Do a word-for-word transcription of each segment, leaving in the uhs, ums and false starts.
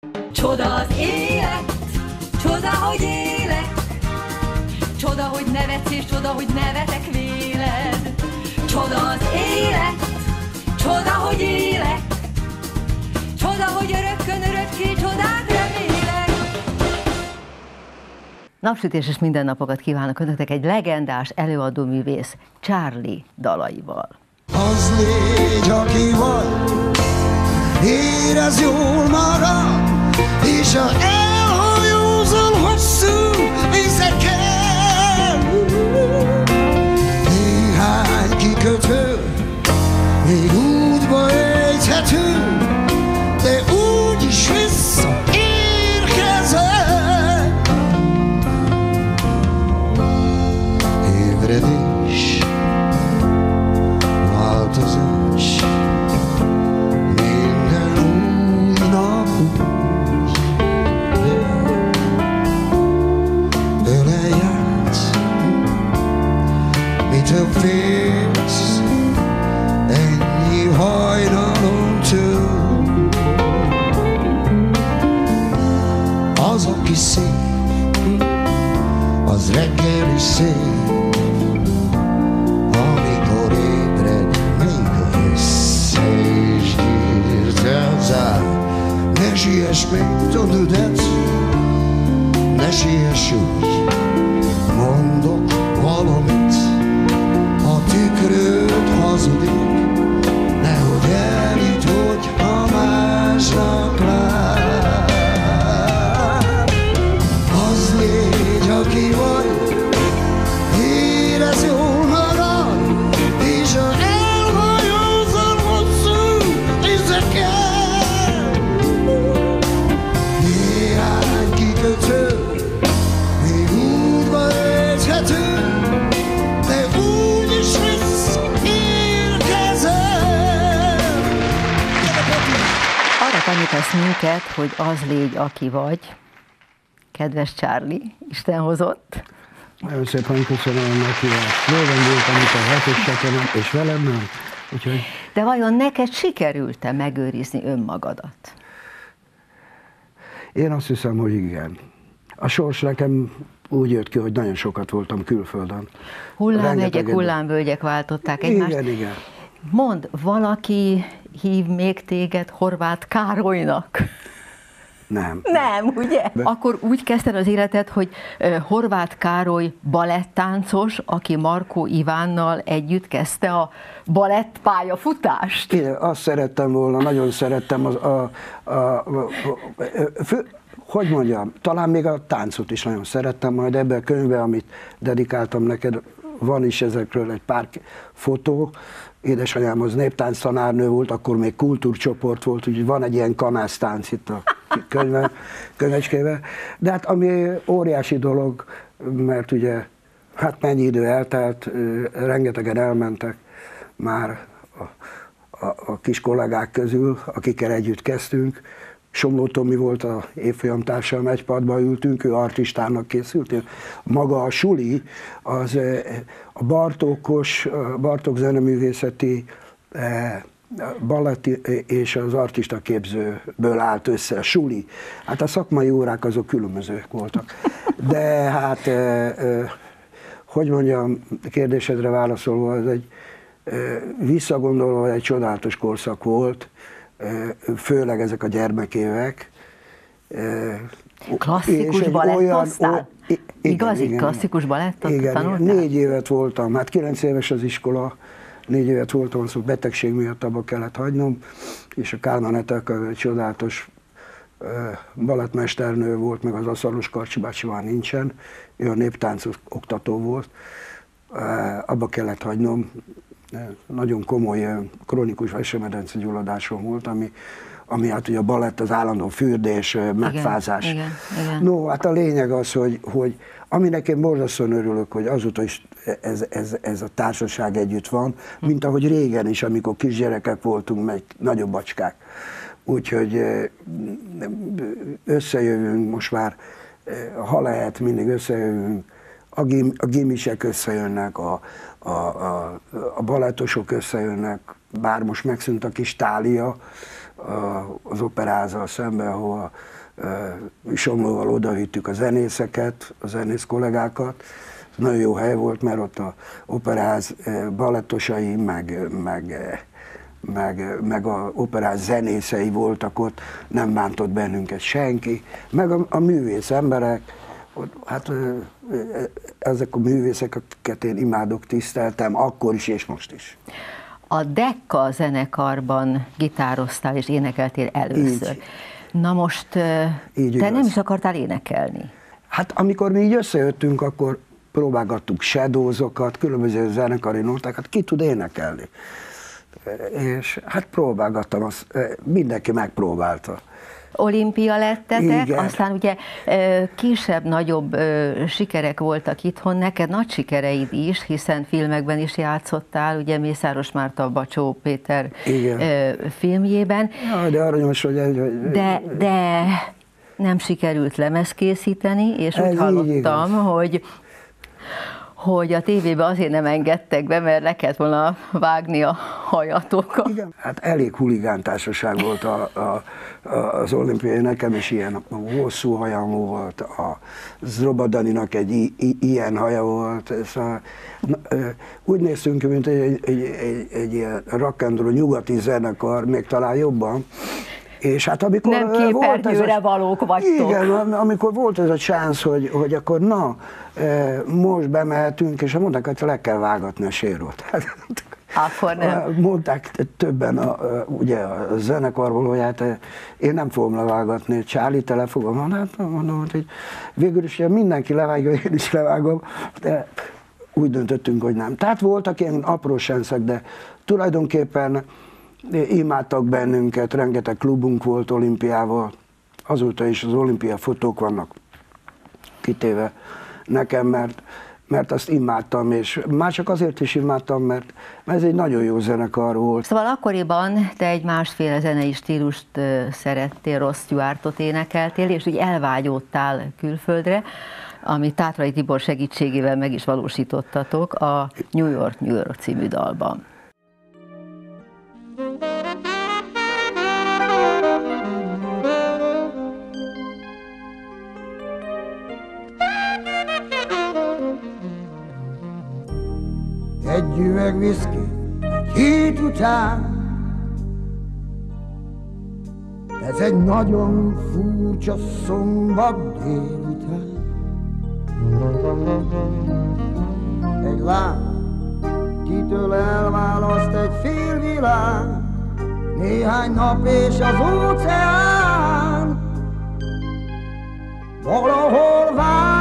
Csoda az élet, csoda, hogy élek, csoda, hogy nevetsz, és csoda, hogy nevetek véled. Csoda az élet, csoda, hogy élek, csoda, hogy örökkön örökké csodát remélek. Napsütés és mindennapokat kívánok önöknek egy legendás előadóművész Charlie dalaival. Az légy, aki vagy, érezd jól magad, és ha elhajózol hosszú vizeken, néhány kikötő még útba ejthető, de úgyis visszaérkezel. Ébredés, változás, minden új nap úgy, belejátsz, mitől félsz, ennyi hajnalon től. Az, aki szép, az reggeli szép, amikor ébred, még össze is gyűrtelzál. Ne siess még, tudod ezt, ne siess úgy, mondok valamit, a tükröd hazudik, nehogy elhidd, hogy ha másnak lát. Az légy, aki vagy, érezd jól magad, és ha elhajózol hosszú vizeken, néhány kikötő még útba ejthető, de úgyis visszaérkezel. Arra tanítasz minket, hogy az légy, aki vagy, kedves Charlie, Isten hozott. Nagyon szépen köszönöm a meghívást. Régen voltam itt a heteseken, és velem nem. Úgyhogy De vajon neked sikerült-e megőrizni önmagadat? én azt hiszem, hogy igen. A sors nekem úgy jött ki, hogy nagyon sokat voltam külföldön. Hullámhegyek, Rengeteget- hullámvölgyek váltották egymást. Igen, igen. Mondd, valaki hív még téged Horváth Károlynak? Nem. Nem, ugye? De- Akkor úgy kezdted az életed, hogy ö, Horváth Károly balettáncos, aki Markó Ivánnal együtt kezdte a balett pályafutást. Igen, azt szerettem volna, nagyon szerettem az, a, a, a, a, fő, hogy mondjam, talán még a táncot is nagyon szerettem, majd ebben a könyvben, amit dedikáltam neked, van is ezekről egy pár fotó. Édesanyám az néptánc tanárnő volt, akkor még kultúrcsoport volt, úgyhogy van egy ilyen kanásztánc itt a könyve, könyvecskében. De hát ami óriási dolog, mert ugye, hát mennyi idő eltelt, rengetegen elmentek már a, a, a kis kollégák közül, akikkel együtt kezdtünk. Somló Tomi volt a évfolyamtársam, egy padba ültünk, ő artistának készült. Maga a suli, az a Bartókos, a Bartók zeneművészeti balett és az artista képzőből állt össze a suli. Hát a szakmai órák azok különbözőek voltak. De hát, hogy mondjam, kérdésedre válaszolva, ez egy visszagondolva egy csodálatos korszak volt, főleg ezek a gyermekévek. Klasszikus balettoztál? Igazi igen, klasszikus balettot igen, tanultál? négy évet voltam, hát kilenc éves az iskola, négy évet voltam, szóval betegség miatt abba kellett hagynom, és a Kálmán Etelka egy csodálatos balettmesternő volt, meg az Aszaros Karcsi bácsi már nincsen, ő a néptáncos oktató volt, abba kellett hagynom. Nagyon komoly krónikus vesemedence gyulladásom volt, ami, ami hát ugye a balett, az állandó fürdés, megfázás. Igen, igen, igen. No, hát a lényeg az, hogy, hogy aminek én borzasztóan örülök, hogy azóta is ez, ez, ez a társaság együtt van, mint ahogy régen is, amikor kisgyerekek voltunk, meg nagyobb bacskák. Úgyhogy összejövünk most már, ha lehet, mindig összejövünk, a, gim, a gimisek összejönnek, a, a, a, a balettosok összejönnek, bár most megszűnt a kis tália, az Operázzal szemben, ahol Somlóval odavittük a zenészeket, a zenész kollégákat. Nagyon jó hely volt, mert ott a Operáz balettosai, meg, meg, meg, meg a Operáz zenészei voltak ott, nem bántott bennünket senki, meg a, a művész emberek, hát ezek a művészek, akiket én imádok, tiszteltem, akkor is és most is. A Dekka zenekarban gitároztál és énekeltél először. Így. Na most Így te igaz. nem is akartál énekelni? Hát amikor mi így összejöttünk, akkor próbálgattuk shadowzokat, különböző zenekari nótákat, ki tud énekelni. És hát próbálgattam, azt, mindenki megpróbálta. Olimpia lettetek, Igen. aztán ugye kisebb-nagyobb sikerek voltak itthon, neked nagy sikereid is, hiszen filmekben is játszottál, ugye Mészáros Márta, Bacsó Péter Igen. filmjében. Ja, de aranyos, hogy... Egy, de, de nem sikerült lemezt készíteni, és úgy hallottam, hogy hogy a tévébe azért nem engedtek be, mert le kellett volna vágni a hajatokat. Igen, hát elég huligántársaság volt a, a, a, az olimpiai, nekem is ilyen hosszú hajam volt, a Zroba Daninak egy i, i, ilyen haja volt, szóval, na, úgy néztünk ki, mint egy, egy, egy, egy, egy ilyen rock and roll nyugati zenekar, még talán jobban. És hát amikor nem képernyőre valók vagytok. Igen, amikor volt ez a chance, hogy, hogy akkor na, most bemehetünk, és mondták, hogy le kell vágatni a sérót. Akkor nem. Mondták többen a, ugye a zenekarból, hogy hát én nem fogom levágatni, Csáli, te le fogom, hát mondom, hogy végül is mindenki levágja, én is levágom, de úgy döntöttünk, hogy nem. Tehát voltak ilyen apró senszek, de tulajdonképpen imádtak bennünket, rengeteg klubunk volt olimpiával, azóta is az olimpia fotók vannak kitéve nekem, mert, mert azt imádtam, és már csak azért is imádtam, mert, mert ez egy nagyon jó zenekar volt. Szóval akkoriban te egy másféle zenei stílust szerettél, Ross Stewartot énekeltél, és úgy elvágyódtál külföldre, amit Tátrai Tibor segítségével meg is valósítottatok a New York, New York című dalban. Egy üveg viszki, hét után. Ez egy nagyon furcsa szombat délután. Egy lány, kitől elválaszt egy fél világ, néhány nap és az óceán valahol vár.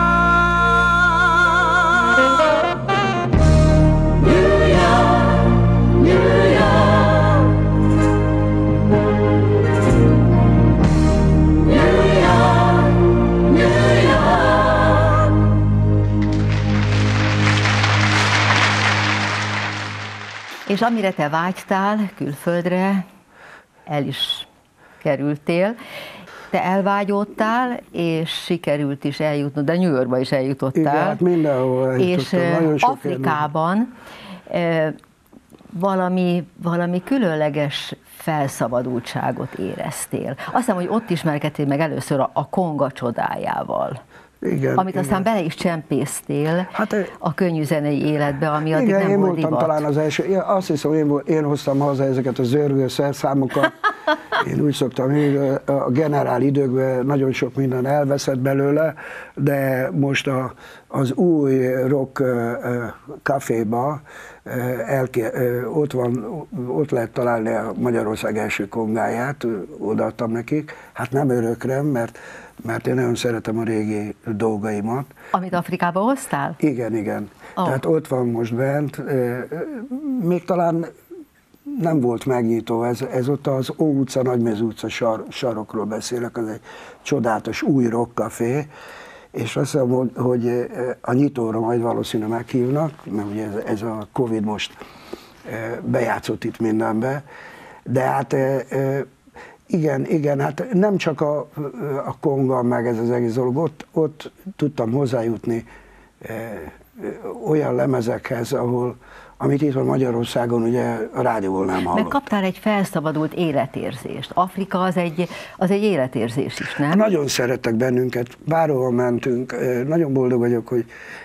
És amire te vágytál külföldre, el is kerültél. Te elvágyódtál, és sikerült is eljutnod, de New Yorkba is eljutottál. Igen, hát mindenhol eljutottam. És nagyon sok Afrikában e, valami, valami különleges felszabadultságot éreztél. Azt hiszem, hogy ott ismerkedtél meg először a, a konga csodájával. Igen, amit igen. aztán bele is csempésztél hát, a könnyű zenei életbe, ami addig igen, nem én volt voltam divat. talán az első, én azt hiszem, én, én hoztam haza ezeket a zörgő szerszámokat. Én úgy szoktam, hogy a generál időkben nagyon sok minden elveszett belőle, de most a, az új rock caféba elké, ott, van, ott lehet találni a Magyarország első kongáját, odaadtam nekik. Hát nem örökre, mert mert én nagyon szeretem a régi dolgaimat. Amit Afrikába hoztál? Igen, igen. Oh. Tehát ott van most bent. Még talán nem volt megnyitó, ez, ez ott az Ó utca, Nagyméz utca sar, sarokról beszélek, az egy csodálatos új rockcafé, és azt hiszem, hogy a nyitóra majd valószínűleg meghívnak, mert ugye ez, ez a Covid most bejátszott itt mindenbe, de hát igen, igen, hát nem csak a, a konga, meg ez az egész dolog, ott, ott tudtam hozzájutni e, olyan lemezekhez, ahol, amit itt van Magyarországon ugye a rádióból nem hallott. Meg kaptál egy felszabadult életérzést. Afrika az egy, az egy életérzés is, nem? Nagyon szerettek bennünket, bárhol mentünk, nagyon boldog vagyok, hogy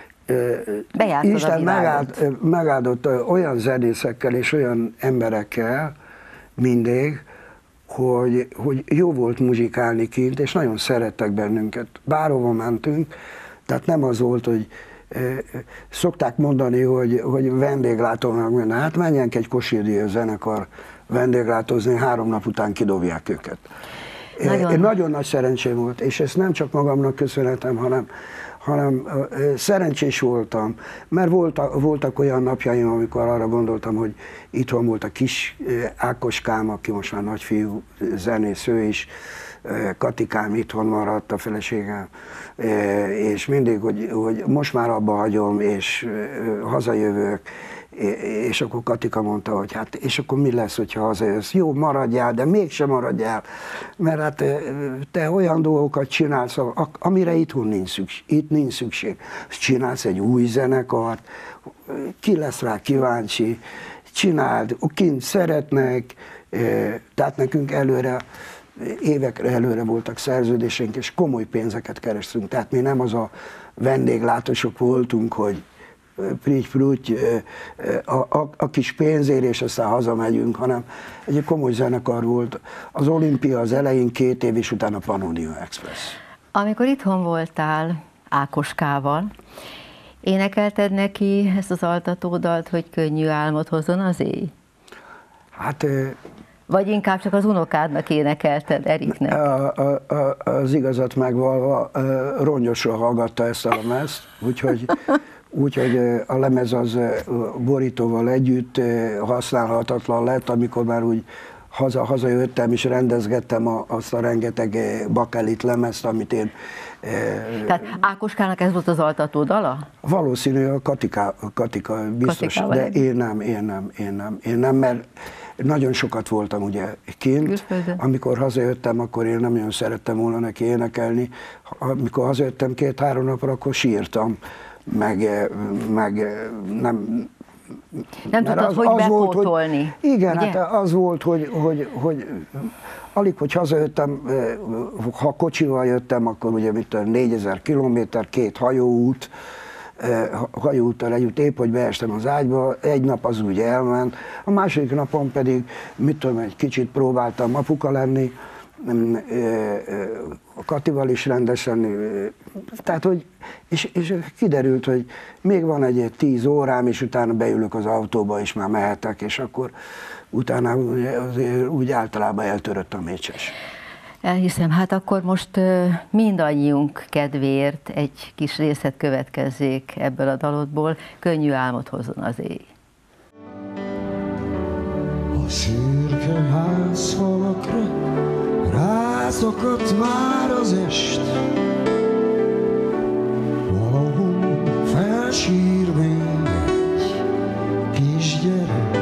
Bejártad Isten megáld, megáldott olyan zenészekkel és olyan emberekkel mindig, hogy, hogy jó volt muzsikálni kint, és nagyon szerettek bennünket. Bárhova mentünk, tehát nem az volt, hogy szokták mondani, hogy, hogy vendéglátónak menni. Hát menjenek egy Kossuth Díjas zenekar vendéglátózni, három nap után kidobják őket. Nagyon. Nagyon nagy szerencsém volt, és ezt nem csak magamnak köszönhetem, hanem, hanem szerencsés voltam, mert voltak, voltak olyan napjaim, amikor arra gondoltam, hogy itthon volt a kis Ákoskám, aki most már nagyfiú zenész, ő is, Katikám itthon maradt, a feleségem, és mindig, hogy, hogy most már abba hagyom, és hazajövök, és akkor Katika mondta, hogy hát, és akkor mi lesz, hogyha hazajössz? Jó, maradjál, de mégsem maradjál, mert hát te olyan dolgokat csinálsz, amire itthon nincs szükség. Itt nincs szükség. Csinálsz egy új zenekart, ki lesz rá kíváncsi, csináld, kint szeretnek, tehát nekünk előre, évekre előre voltak szerződéseink, és komoly pénzeket kerestünk. Tehát mi nem az a vendéglátósok voltunk, hogy prüty-prüty, a, a, a kis pénzért, és aztán hazamegyünk, hanem egy komoly zenekar volt. Az Olimpia az elején két év, és utána Pannonia Express. Amikor itthon voltál Ákoskával, énekelted neki ezt az altatódalt, hogy könnyű álmot hozzon az éj? Hát... Vagy inkább csak az unokádnak énekelted, Eriknek? A, a, a, az igazat megvalva, rongyosra hallgatta ezt a lemezt, úgyhogy, úgyhogy a lemez az borítóval együtt használhatatlan lett, amikor már úgy haza, hazajöttem és rendezgettem a, azt a rengeteg bakelit lemezt, amit én... Tehát Ákoskának ez volt az altató dala? Valószínű, a Katika, a Katika biztos, Katikával de én nem, én nem, én nem, én nem, mert nagyon sokat voltam ugye kint. Külföldön. Amikor hazajöttem, akkor én nem nagyon szerettem volna neki énekelni. Amikor hazajöttem két-három napra, akkor sírtam, meg, meg nem... Nem tudtad, az, hogy az bepótolni. Volt, hogy, igen, ugye? hát az volt, hogy, hogy, hogy alig, hogy hazajöttem, ha kocsival jöttem, akkor ugye mit négyezer kilométer, két hajóút, hajóúttal együtt, épp hogy beestem az ágyba, egy nap az úgy elment, a második napon pedig, mit tudom, egy kicsit próbáltam apuka lenni, a Katival is rendesen, tehát hogy, és, és kiderült, hogy még van egy tíz órám, és utána beülök az autóba, és már mehetek, és akkor utána azért úgy általában eltörött a mécses. Elhiszem, hát akkor most mindannyiunk kedvéért egy kis részlet következzék ebből a dalodból, könnyű álmot hozzon az éj. A szürke házfalakra rászakadt már az est, valahol felsír még egy kisgyerek.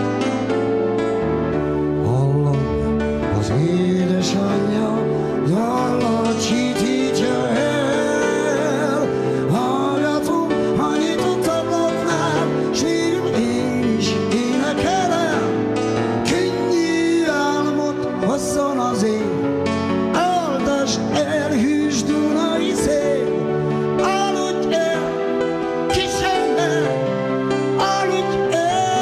Hallom az édesanyja dallal csitítja el, hallgatom, ha nyitott ablaknál, s én is énekelem, könnyű álmot hozzon az éj, áldasd el hűs dunai szél, aludj el, kis ember, aludj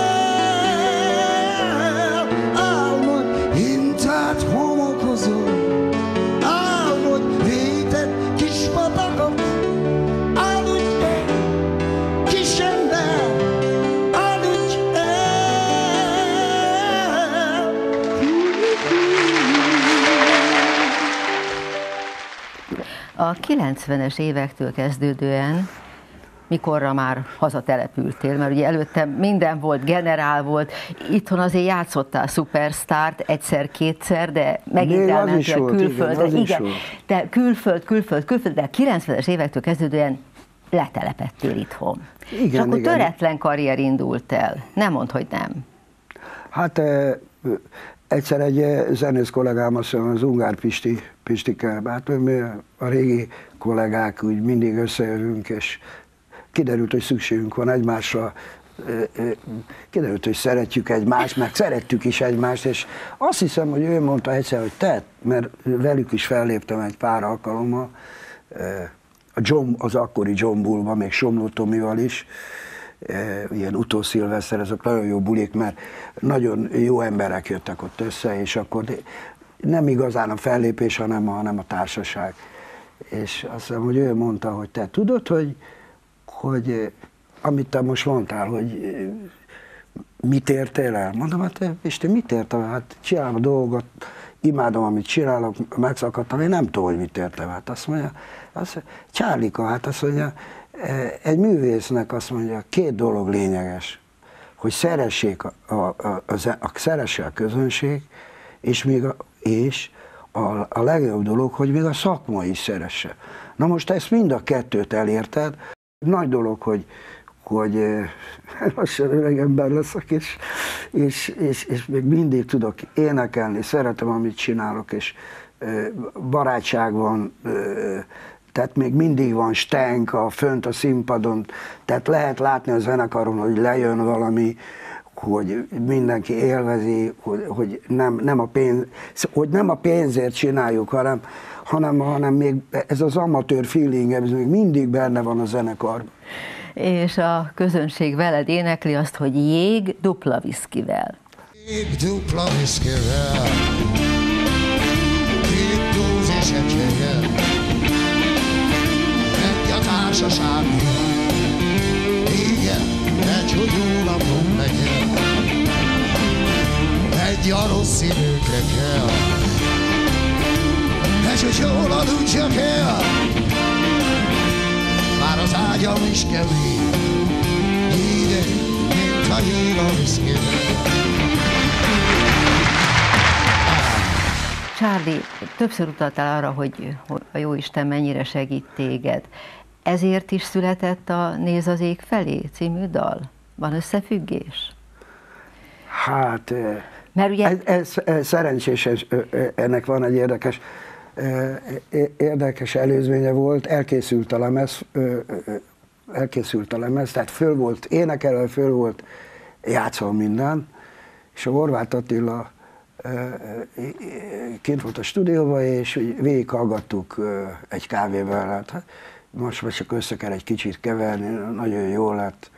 el, álmod hintát homokozol, álmod vétett kis patakot, aludj el, kis ember, aludj el. A kilencvenes évektől kezdődően, mikorra már hazatelepültél, mert ugye előtte minden volt, generál volt, itthon azért játszottál szupersztárt egyszer-kétszer, de megint Még az elmentél is volt, külföldre. igen, az is Igen, volt. de külföld, külföld, külföld, de a kilencvenes évektől kezdődően letelepettél itthon. Igen, és akkor igen. töretlen karrier indult el. Nem mondd, hogy nem. Hát eh, egyszer egy eh, zenész kollégám, azt mondja, az Ungár Pisti, Pistike, hát mi a régi kollégák úgy mindig összejövünk, és kiderült, hogy szükségünk van egymásra, kiderült, hogy szeretjük egymást, meg szerettük is egymást, és azt hiszem, hogy ő mondta egyszer, hogy te, mert velük is felléptem egy pár alkalommal, a John, az akkori John Bullba, még Somló Tomival is, ilyen utószilveszter, ezek nagyon jó bulik, mert nagyon jó emberek jöttek ott össze, és akkor nem igazán a fellépés, hanem a, hanem a társaság. És azt hiszem, hogy ő mondta, hogy te tudod, hogy, hogy amit te most mondtál, hogy mit értél el? Mondom, hát te, és te mit értem? Hát csinálom a dolgot, imádom, amit csinálok, megszakadtam, én nem tudom, hogy mit értem. Hát azt mondja, azt mondja, Csárlika, hát azt mondja, egy művésznek azt mondja, két dolog lényeges, hogy szeressék a, a, a, a, a, szeresse a közönség, és még a, és a, a legjobb dolog, hogy még a szakma is szeresse. Na most ezt mind a kettőt elérted, nagy dolog, hogy hogy lassan öreg ember leszek, és, és, és, és még mindig tudok énekelni, szeretem, amit csinálok, és barátság van, tehát még mindig van stenk a, fönt a színpadon, tehát lehet látni a zenekaron, hogy lejön valami, hogy mindenki élvezi, hogy, hogy, nem, nem a pénz, hogy nem a pénzért csináljuk, hanem, hanem, hanem még ez az amatőr feeling, ez még mindig benne van a zenekarban. És a közönség veled énekli azt, hogy jég dupla viszkivel. Jég dupla viszkivel, jég dózis egységgel, egy a társaság, igen, egy, hogy jó napom legyen, egy a rossz időkre kell, egy, hogy jól aludjak el, már az ágyam is kemény, hideg, mint a jég a viszkivel. Charlie, többször utaltál arra, hogy a Jóisten mennyire segít téged. Ezért is született a Nézz az ég felé című dal? Van összefüggés? Hát, mert ugye... ez, ez, ez szerencsés, ez, ennek van egy érdekes, érdekes előzménye volt, elkészült a lemez, elkészült a lemez, tehát föl volt, énekelve föl volt, játszol minden, és a Horváth Attila kint volt a stúdióban, és végighallgattuk egy kávével, hát most már csak össze kell egy kicsit keverni, nagyon jó lett.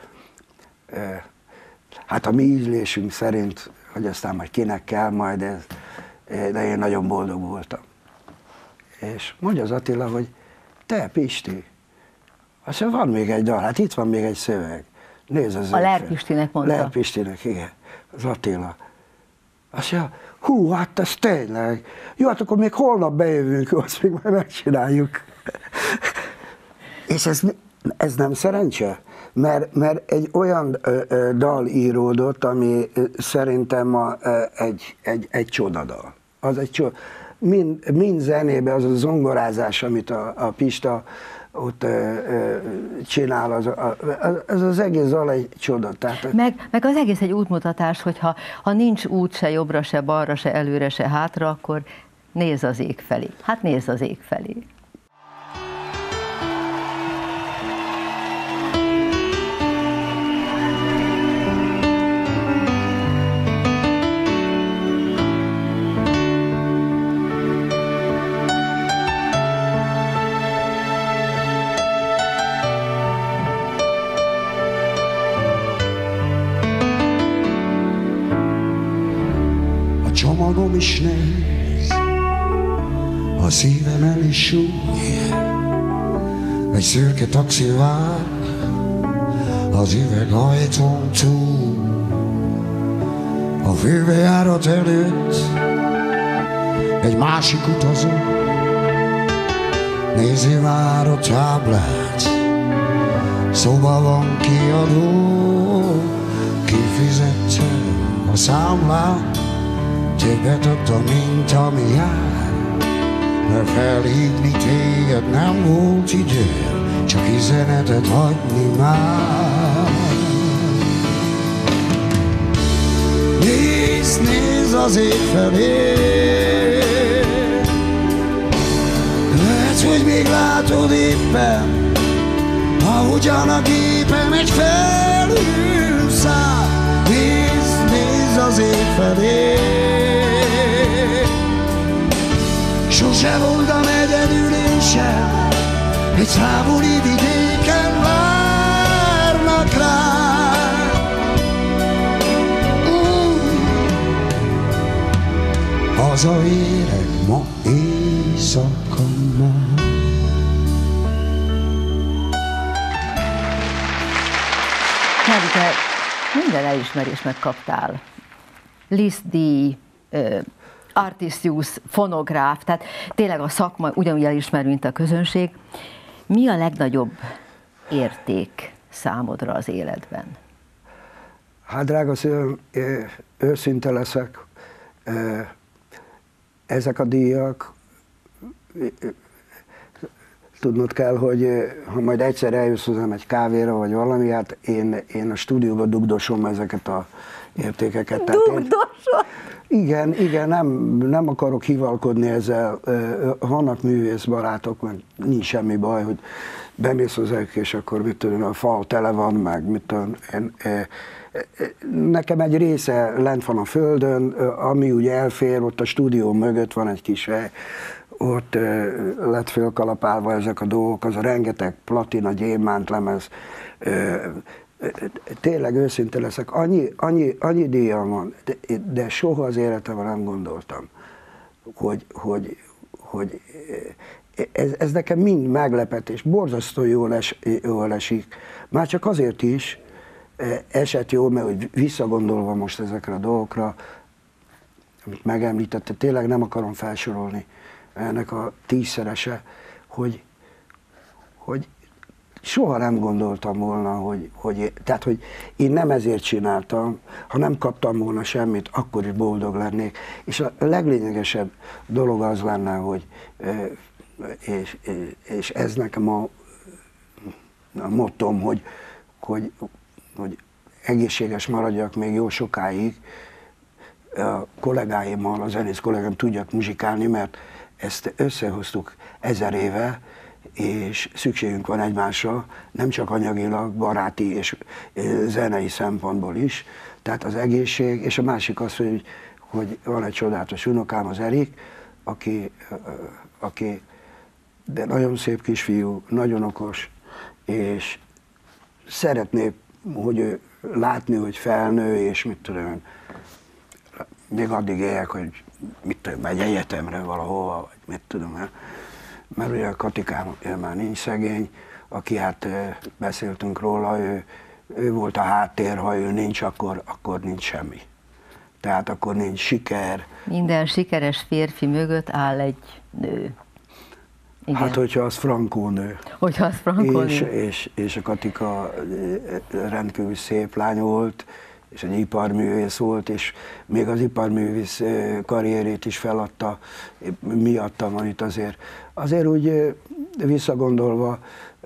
Hát a mi ízlésünk szerint, hogy aztán majd kinek kell majd ez, de én nagyon boldog voltam. És mondja az Attila, hogy te Pisti, azt mondja, van még egy dal, hát itt van még egy szöveg. Nézd az a Ler Pistinek mondta. Ler Pistinek, igen, az Attila. Azt mondja, hú, hát ez tényleg. Jó, hát akkor még holnap bejövünk, azt még majd megcsináljuk. És ez, ez nem szerencse? Mert, mert egy olyan ö, ö, dal íródott, ami ö, szerintem a, ö, egy, egy, egy csodadal. Az egy csoda. Mind, mind zenében az a zongorázás, amit a, a Pista ott ö, ö, csinál, az, a, az az egész dal egy csoda. Tehát, meg, meg az egész egy útmutatás, hogyha ha nincs út se jobbra, se balra, se előre, se hátra, akkor nézz az ég felé. Hát nézz az ég felé. Csomagom is néz, a szívem el is súly, egy szürke taxi vár az üveghajtón túl. A főbejárat előtt egy másik utazó nézi már a táblát, szóba van kiadó, kifizette a számlát. Többet adtam, mint ami jár, mert felhívni téged nem volt idő, csak üzenetet hagyni már. Nézd, nézd az ég felé, lehet, hogy még látod éppen, ahogyan a gépen egy felhő száll, nézd, nézd az ég felé. Sose voltam egyedül én sem, egy távoli vidéken várnak rá. Uh, hazaérek ma éjszaka már. Nyári, te minden elismerést megkaptál. Liszt-díj, Artisius, fonográf, tehát tényleg a szakma ugyanúgy elismer, mint a közönség. Mi a legnagyobb érték számodra az életben? Hát drága szívem, őszinte leszek, ezek a díjak, tudnod kell, hogy ha majd egyszer eljössz hozzám egy kávéra, vagy valami, hát én, én a stúdióba dugdosom ezeket a értékeket. Dugdosom? Igen, igen, nem, nem akarok hivalkodni ezzel. Vannak művész barátok, mert nincs semmi baj, hogy bemész hozzájuk, és akkor mit tudom, a fal tele van, meg mit tudom, én, nekem egy része lent van a földön, ami ugye elfér, ott a stúdió mögött van egy kis hely, ott lett fölkalapálva ezek a dolgok, az a rengeteg platina, gyémánt lemez. Tényleg őszinte leszek, annyi, annyi, annyi díjam van, de, de soha az életemben nem gondoltam, hogy, hogy, hogy ez, ez nekem mind meglepetés, borzasztó jól, es, jól esik. Már csak azért is esett jól, mert hogy visszagondolva most ezekre a dolgokra, amit megemlítette, tényleg nem akarom felsorolni ennek a tízszerese, hogy, hogy soha nem gondoltam volna, hogy, hogy, tehát, hogy én nem ezért csináltam, ha nem kaptam volna semmit, akkor is boldog lennék. És a leglényegesebb dolog az lenne, hogy, és, és ez nekem a, a mottom, hogy, hogy, hogy egészséges maradjak még jó sokáig, a kollégáimmal, a zenész kollégám tudjak muzsikálni, mert ezt összehoztuk ezer éve, és szükségünk van egymásra, nem csak anyagilag, baráti és zenei szempontból is. Tehát az egészség, és a másik az, hogy, hogy van egy csodálatos unokám, az Erik, aki, aki de nagyon szép kisfiú, nagyon okos, és szeretné, hogy ő látni, hogy felnő, és mit tudom, még addig éljek, hogy mit tudom, megy egyetemre valahova, vagy mit tudom, mert ugye a Katikám már nincs szegény, aki hát beszéltünk róla, ő, ő volt a háttér, ha ő nincs, akkor, akkor nincs semmi. Tehát akkor nincs siker. Minden sikeres férfi mögött áll egy nő. Igen. Hát, hogyha az frankó nő. Hogyha az frankó és, nő. És, és a Katika rendkívül szép lány volt, és egy iparművész volt, és még az iparművész karrierét is feladta miattam, amit azért, azért úgy visszagondolva,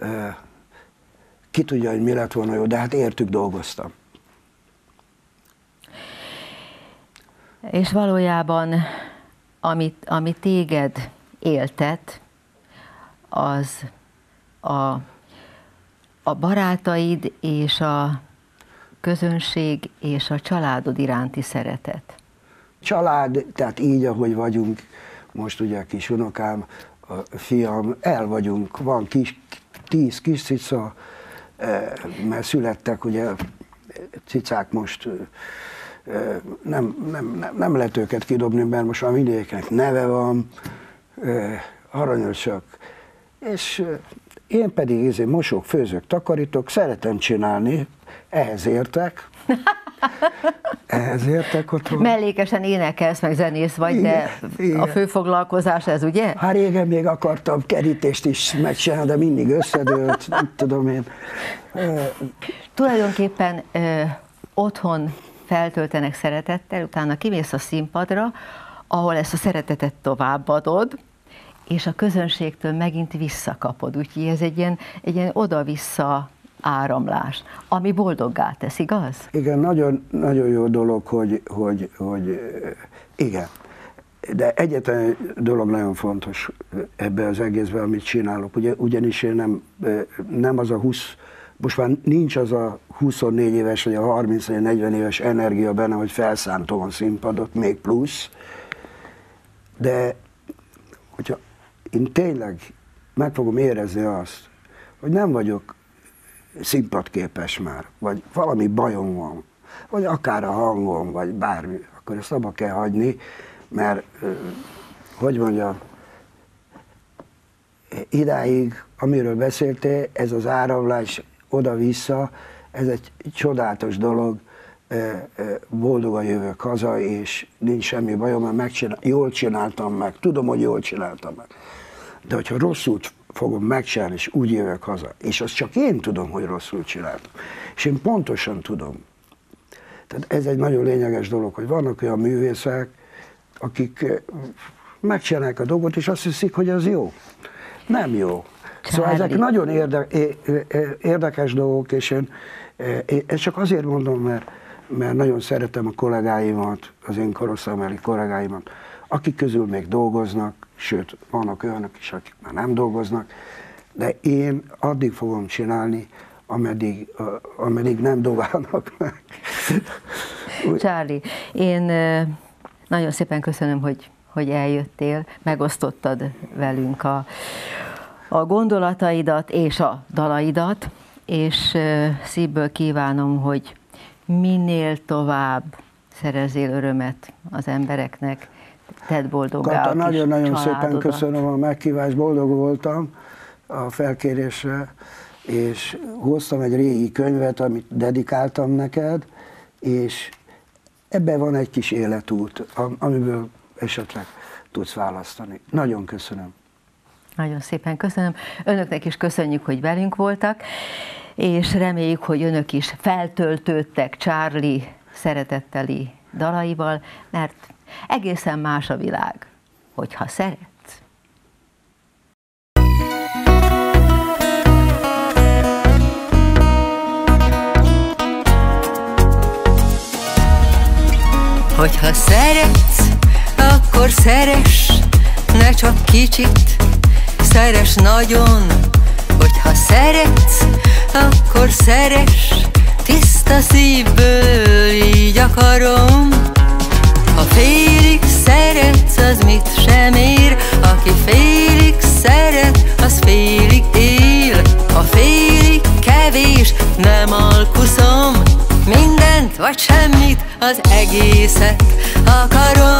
ki tudja, hogy mi lett volna jó, de hát értük dolgoztam. És valójában, amit, ami téged éltet, az a, a barátaid és a közönség és a családod iránti szeretet. Család, tehát így, ahogy vagyunk, most ugye a kis unokám, a fiam, el vagyunk, van kis, tíz kis cica, mert születtek, ugye cicák most, nem, nem, nem, nem lehet őket kidobni, mert most már mindegyiknek neve van, aranyosak, és én pedig ezért mosok, főzök, takarítok, szeretem csinálni, ehhez értek. Ehhez értek otthon. Mellékesen énekelsz, meg zenész vagy, igen, de igen. A fő foglalkozás ez, ugye? Hát régen még akartam kerítést is megcsinálni, de mindig összedőlt, nem tudom én. Tulajdonképpen ö, otthon feltöltenek szeretettel, utána kimész a színpadra, ahol ezt a szeretetet továbbadod, és a közönségtől megint visszakapod. Úgyhogy ez egy ilyen, egy ilyen oda-vissza áramlás, ami boldoggá tesz, igaz? Igen, nagyon, nagyon jó dolog, hogy, hogy, hogy igen. De egyetlen dolog nagyon fontos ebben az egészben, amit csinálok. Ugye, ugyanis én nem, nem az a húsz most már nincs az a huszonnégy éves, vagy a harminc vagy a negyven éves energia benne, hogy felszántom a színpadot, még plusz, de hogyha én tényleg meg fogom érezni azt, hogy nem vagyok színpadképes már, vagy valami bajom van, vagy akár a hangom, vagy bármi, akkor ezt abba kell hagyni, mert, hogy mondjam, idáig, amiről beszéltél, ez az áramlás oda-vissza, ez egy csodálatos dolog, boldogan jövök haza, és nincs semmi bajom, mert megcsinál, jól csináltam meg, tudom, hogy jól csináltam meg. De hogyha rosszul fogom megcsinálni, és úgy jövök haza, és azt csak én tudom, hogy rosszul csináltam, és én pontosan tudom. Tehát ez egy nagyon lényeges dolog, hogy vannak olyan művészek, akik megcsinálják a dolgot, és azt hiszik, hogy az jó. Nem jó. Szóval ezek nagyon érde, érdekes dolgok, és én, én ezt csak azért mondom, mert, mert nagyon szeretem a kollégáimat, az én korosztálybeli kollégáimat, akik közül még dolgoznak, sőt, vannak olyanok is, akik már nem dolgoznak, de én addig fogom csinálni, ameddig, ameddig nem dobálnak meg. Charlie, én nagyon szépen köszönöm, hogy, hogy eljöttél, megosztottad velünk a, a gondolataidat és a dalaidat, és szívből kívánom, hogy minél tovább szerezzél örömet az embereknek, tedd boldoggá a nagyon-nagyon szépen köszönöm a meghívást, boldog voltam a felkérésre, és hoztam egy régi könyvet, amit dedikáltam neked, és ebben van egy kis életút, amiből esetleg tudsz választani. Nagyon köszönöm. Nagyon szépen köszönöm. Önöknek is köszönjük, hogy velünk voltak, és reméljük, hogy önök is feltöltődtek Charlie szeretetteli dalaival, mert egészen más a világ, hogyha szeretsz. Hogyha szeretsz, akkor szeress, ne csak kicsit, szeress nagyon. Hogyha szeretsz, akkor szeress, tiszta szívből, így akarom. Ha félig szeretsz, az mit sem ér, aki félig szeret, az félig él. Ha félig kevés, nem alkuszom, mindent vagy semmit, az egészet akarom.